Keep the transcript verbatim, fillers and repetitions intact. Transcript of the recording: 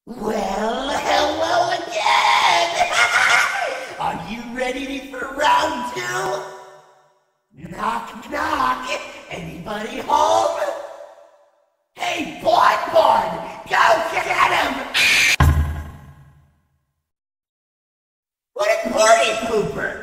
Well, hello again! Are you ready for round two? Knock, knock. Anybody home? Hey, Bon Bon, go get him! What a party pooper!